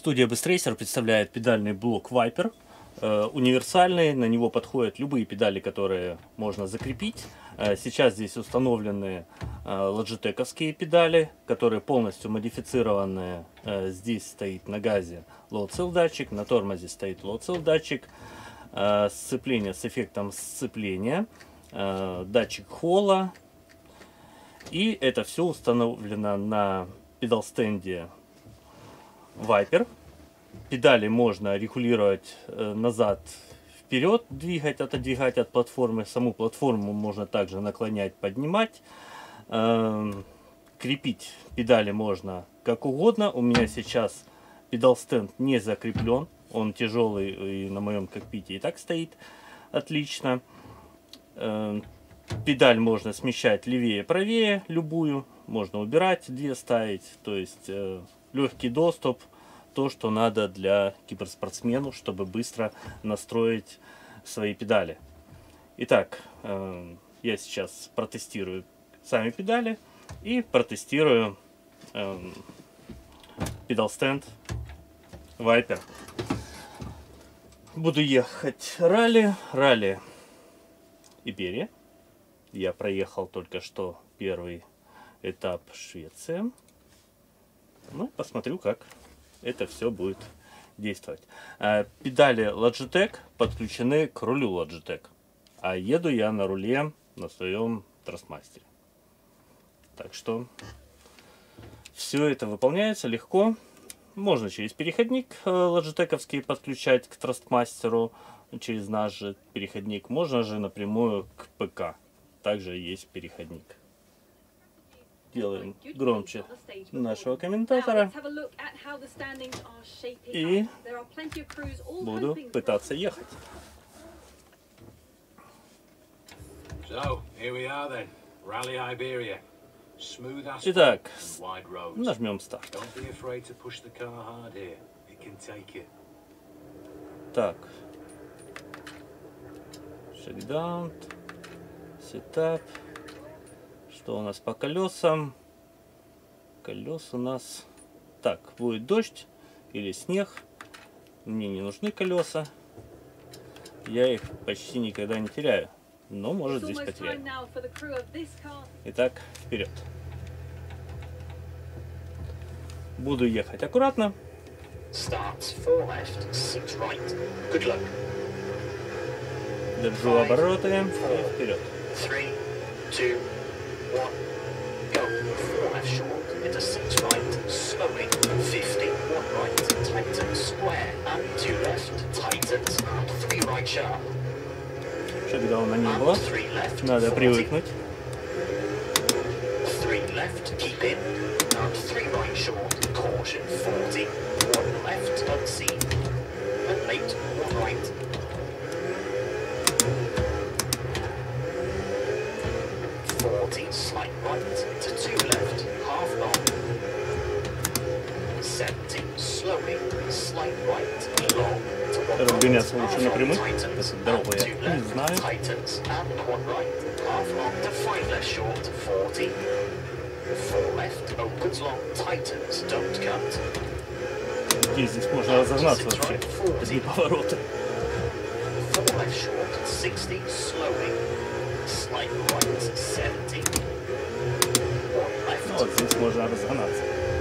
Студия Best представляет педальный блок Viper. Универсальный, на него подходят любые педали, которые можно закрепить. Сейчас здесь установлены Logitech-овские педали, которые полностью модифицированы. Здесь стоит на газе low chill датчик, на тормозе стоит low chill датчик, сцепление с эффектом сцепления, датчик холла. И это все установлено на педал-стенде Viper. Педали можно регулировать назад, вперед, двигать, отодвигать от платформы. Саму платформу можно также наклонять, поднимать. Крепить педали можно как угодно. У меня сейчас педал-стенд не закреплен. Он тяжелый и на моем кокпите и так стоит отлично. Педаль можно смещать левее, правее, любую. Можно убирать, две ставить. То есть легкий доступ. То, что надо для киберспортсмену, чтобы быстро настроить свои педали. Итак, я сейчас протестирую сами педали и протестирую педал-стенд Viper. Буду ехать ралли Иберия. Я проехал только что первый этап Швеции. Ну, посмотрю, как это все будет действовать. Педали Logitech подключены к рулю Logitech. А еду я на руле на своем Trustmaster. Так что все это выполняется легко. Можно через переходник Logitech-овский подключать к Trustmaster, через наш же переходник. Можно же напрямую к ПК. Также есть переходник. Делаем громче нашего комментатора и буду пытаться ехать. Итак, нажмем старт. Так, шейкдаун, сетап. Что у нас по колесам? Колес у нас... Так, будет дождь или снег. Мне не нужны колеса. Я их почти никогда не теряю. Но, может, здесь потеряю. Итак, вперед. Буду ехать аккуратно. Держу обороты и вперед. 3, 2, 1, go. 4 left short, into 6 right, slowing, 50, 1 right, tightens, square, and 2 left, tightens, and 3 right sharp. Шейкдауна не было, надо привыкнуть. 3 left, keep in, and 3 right short, caution, 40, 1 left, unseen, and late, 1 right. 40, slight right, to 2 left, half long. 70, slowing, slight right, long, to 1 Разгоняться лучше right, напрямую. tightens, Это дорогу and я 2 не left, знаю. tightens, and 1 right, half long, to 5 left short, 40. 4 left, opens long, tightens, don't cut. И здесь можно разогнаться вообще. Такие повороты. 4 left short, 60, slowing, slight right, 70. 1 left, Ну, вот здесь можно разогнаться.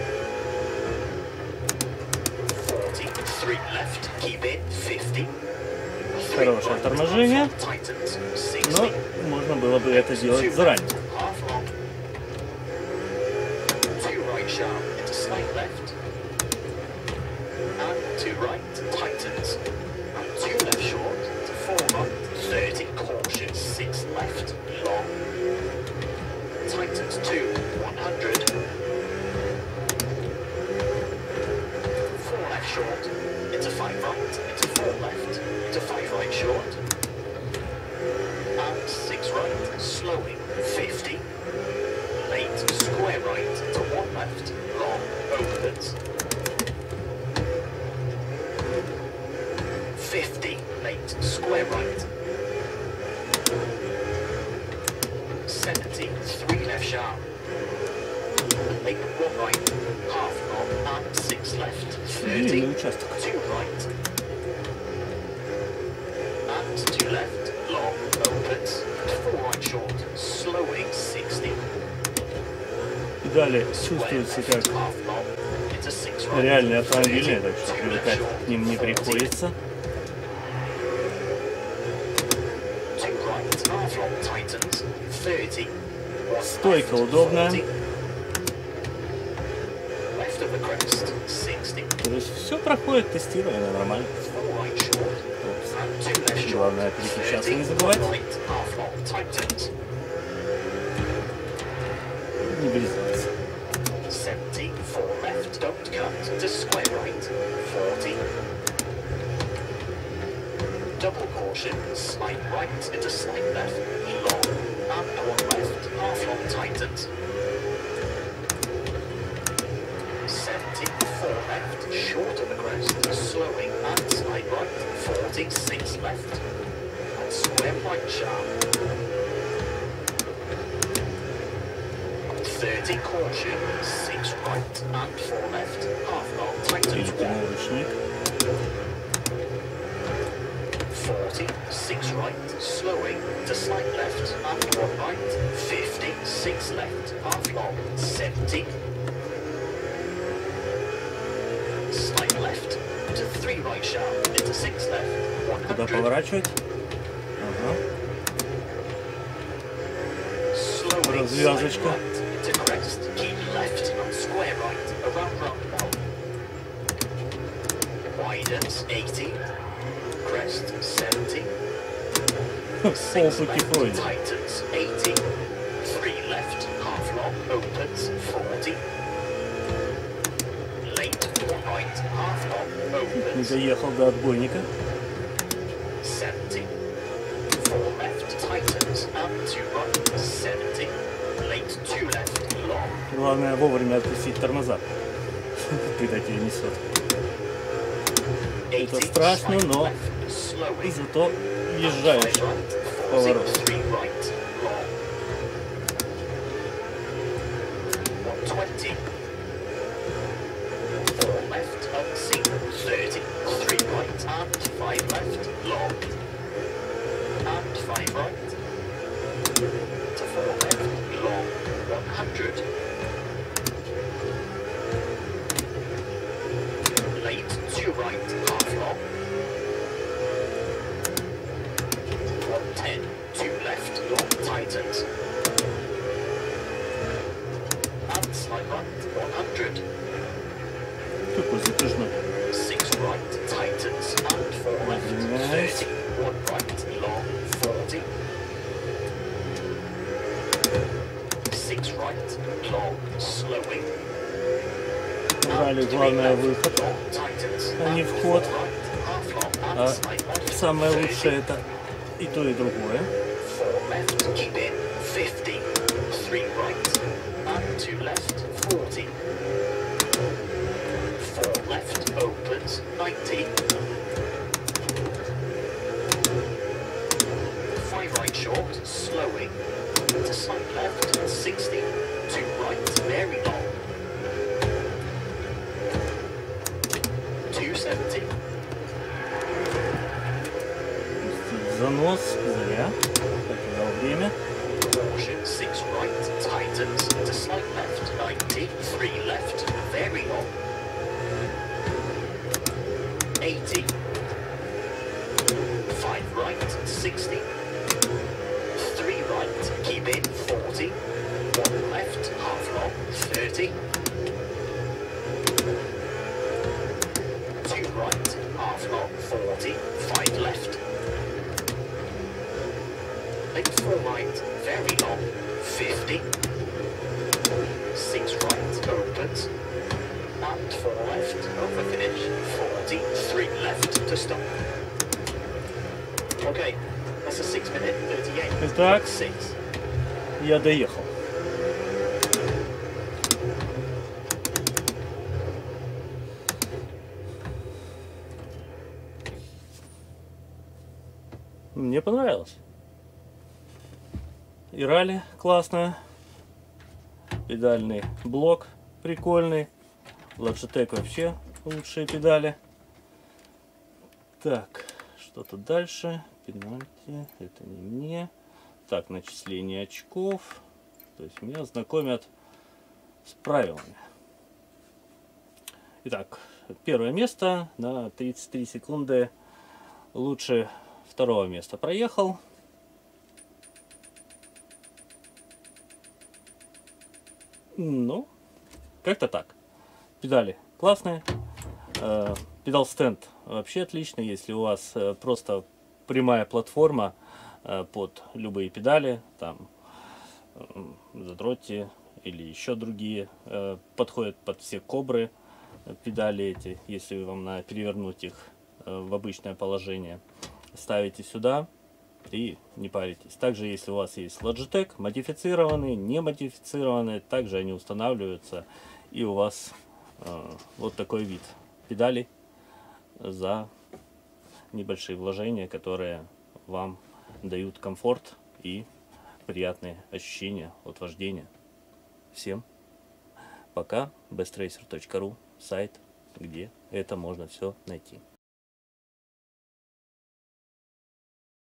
40, 3 left, keep in, 50. Хорошее торможение, Tightens, но 60. можно было бы это сделать заранее. Half long. 2 right sharp into slight left. And 2 right, tightens. And 2 left short to 4 right, 30, caution, 6 left, long. Tightens 2, 100. 4 left short, into 5 right, into 4 left, into 5 right short. And 6 right, slowing, 50. Late, square right, to 1 left, long, opens. 50, late, square right. 70, 3 left sharp. Make 1 right, half long, and 6 left, Длинный участок. 2 right. And 2 left, long, opens, 4 right short, slowing 60. Педали Square чувствуются left, как half long, into 6 right. реальные автомобильные, 30, так что 2 left привыкать short, к ним не 40. приходится. 2 right, half long tightens, 30. 1 Стойка left, удобная. 40. Left of the crest, 60. То есть все проходит тестирование нормально. 4 right short, and 2 left short. Главное переключаться не 30, забывать. 1 right, half long tightens, Не врезаться. 70, 4 left, don't cut, to square right, 40. Double caution, slight right into slight left, long, and 1 left, half long tightens. 70, 4 left, short of the crest, slowing, and slight right, 40, 6 left, and square right sharp. 30, caution, 6 right, and 4 left, half long tightens 1. Перекинул 40, 6 right, slowing, to slight left, and 1 right, 50, 6 left, half long, 70, slight left, to 3 right sharp, into 6 left, Куда 100, поворачивать? Ага. slowing, Развязочка. slight right, into crest, keep left, and square right, around roundabout, widens, 80, crest, 70, Пол 6 пути left, пройден. tightens, 80, 3 left, half long, opens, 40, late, 1 right, half long, Не opens, доехал до отбойника. 70, 4 left, tightens, and 2 right, 70, late, 2 left, long, Главное вовремя отпустить тормоза, когда тебя несет. 80, страшно, slight но left, slowing, Зато 5 въезжаешь right, в 40, поворот. 3 right, long, 120, 4 left, unseen, 30, 3 right, and 5 left, long, and 5 right, to 4 left, long, 100, late, 2 right, half long, 110, 2 left, long, tightens, and slight right, 100, Такой затяжной. 6 right, tightens, and 4 left, Nice. 30, 1 right, long, 40, 6 right, long, slowing, Ралли and 3 главное left, выход. long, tightens, а не and 4 вход. right, half long, and А slight right, самое 30, лучшее это и то, и другое. 4 left, keep in, 50, 3 right, and 2 left, 40, 4 left, opens, 90, 5 right short, slowing, to slight left, 60, 2 right, very long, 270, Занос зря. Потерял время. caution, 6 right, tightens, to slight left, 90, 3 left, very long, 80, 5 right, 60, 3 right, keep in, 40, 1 left, half long, 30, 2 right, half long, 40, 5 left, late 4 right, very long, 50, 6 right, opens, and 4 left, over finish, 40, 3 left to stop. Okay, that's a 6-minute 38. Итак, 6. я доехал. Мне понравилось. И ралли классная. Педальный блок прикольный. Logitech вообще лучшие педали. Так, что тут дальше? Пенальти, это не мне. Так, начисление очков. То есть меня знакомят с правилами. Итак, первое место на 33 секунды лучше второго места проехал. Ну, как-то так. Педали классные. Педал стенд вообще отлично. Если у вас просто прямая платформа под любые педали, там задротти или еще другие, подходят под все кобры педали эти. Если вам надо перевернуть их в обычное положение, ставите сюда и не паритесь. Также, если у вас есть Logitech, модифицированные, не модифицированные, также они устанавливаются, и у вас вот такой вид педалей за небольшие вложения, которые вам дают комфорт и приятные ощущения от вождения. Всем пока. bestracer.ru сайт, где это можно все найти.